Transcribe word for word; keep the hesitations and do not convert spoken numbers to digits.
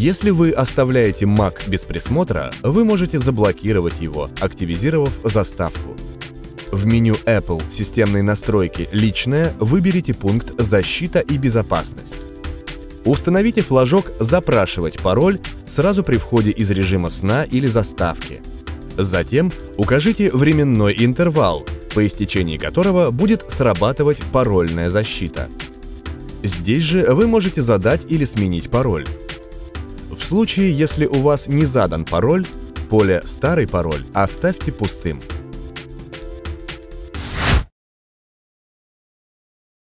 Если вы оставляете Mac без присмотра, вы можете заблокировать его, активизировав заставку. В меню Apple «Системные настройки. Личное» выберите пункт «Защита и безопасность». Установите флажок «Запрашивать пароль» сразу при входе из режима сна или заставки. Затем укажите временной интервал, по истечении которого будет срабатывать парольная защита. Здесь же вы можете задать или сменить пароль. В случае, если у вас не задан пароль, поле «Старый пароль» оставьте пустым.